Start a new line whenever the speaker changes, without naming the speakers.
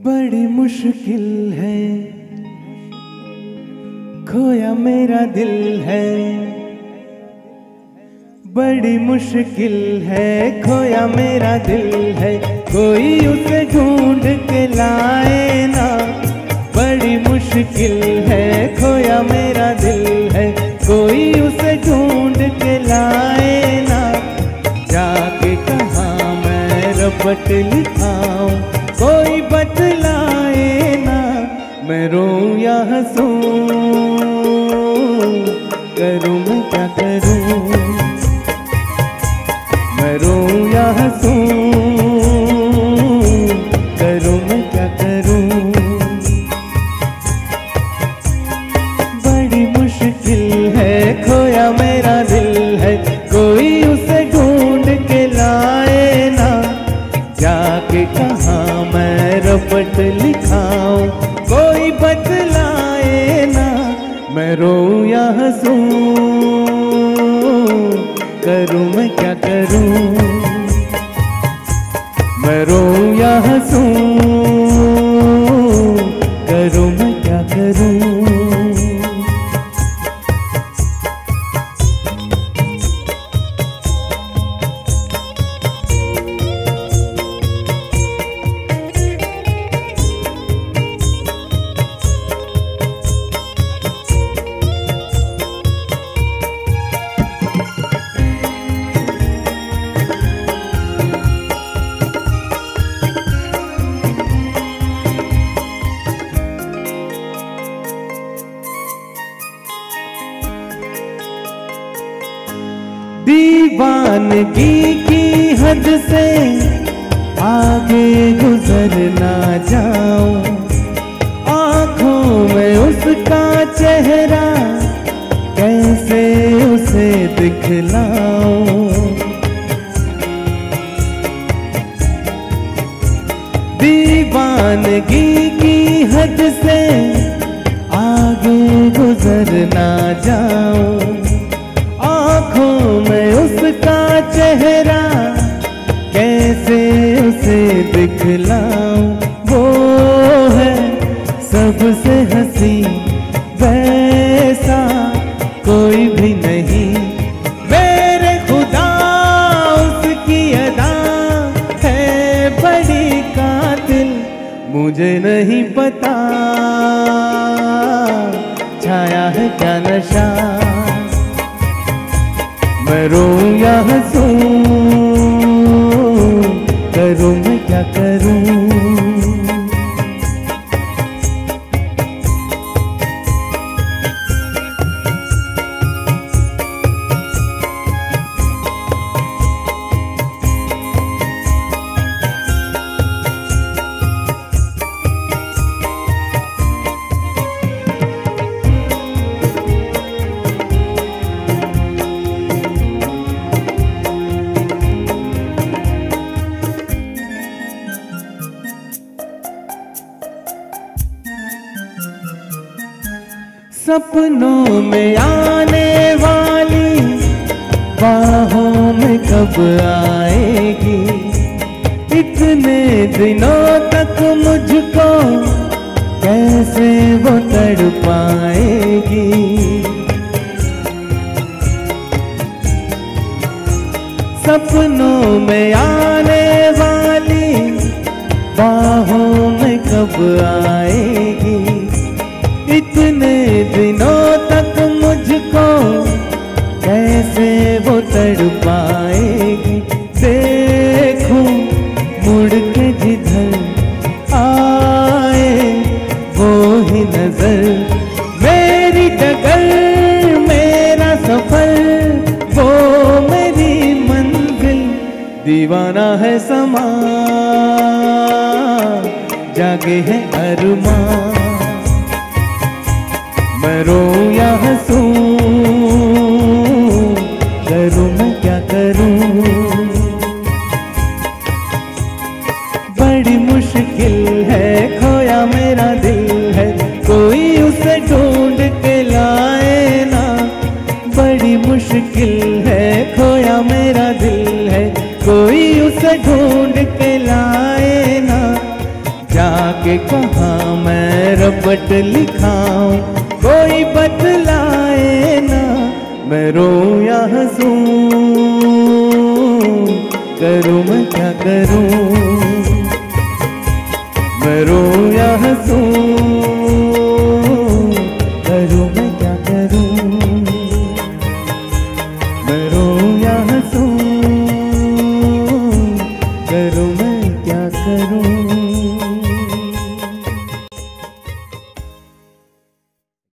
बड़ी मुश्किल है, खोया मेरा दिल है। बड़ी मुश्किल है, खोया मेरा दिल है। कोई उसे ढूंढ के लाए ना। बड़ी मुश्किल है, खोया मेरा दिल है। कोई उसे ढूंढ के लाए ना। जाके कहाँ मैं रपट लिखाऊं, कोई बतलाए ना। मैं रोऊं या हंसूं, करूं मैं क्या करूं। मैं रोऊं या हंसूं, करूं मैं क्या करूं। बड़ी मुश्किल है, खोया मेरा दिल है। कोई उसे ढूंढ के लाए ना। जाके कहाँ मैं रपट लिखाऊं, कोई बतलाए ना। मैं रोऊं या हंसूं, करूं मैं क्या करूं। मैं रोऊं या हंसूं, करूं मैं क्या करूं। दीवानगी की हद से आगे गुजर ना जाऊं। आँखों में उसका चेहरा कैसे उसे दिखलाऊं। दीवानगी की हद से आगे गुजर ना जाऊं। आँखों में उसका चेहरा कैसे उसे दिखलाऊं। वो है सबसे हंसी, वैसा कोई भी नहीं। मेरे खुदा उसकी अदा है बड़ी कातिल। मुझे नहीं पता छाया है क्या नशा। मैं रोऊं या हंसूं, करूं मैं क्या करूं। सपनों में आने वाली बाहों में कब आएगी। इतने दिनों तक मुझको कैसे वो तड़पाएगी। सपनों में आने वाली बाहों में कब आएगी। इतने दिनों तक मुझको कैसे वो तड़पाएगी। देखूं मुड़ के जिधर आए वो ही नजर। मेरी डगर मेरा सफर, वो मेरी मंजिल। दीवाना है समा, जागे है अरमां। मैं रोऊं या हंसूं, करूं मैं क्या करूं। बड़ी मुश्किल है, खोया मेरा दिल है। कोई उसे ढूंढ के लाए ना। बड़ी मुश्किल है, खोया मेरा दिल है। कोई उसे ढूंढ के लाए ना। जा के कहाँ मैं रपट लिखाऊं, कोई बतलाए ना मैं रोऊं या हंसूं, करूं मैं क्या करूं, मैं रोऊं या हंसूं, करूं मैं क्या करूं, मैं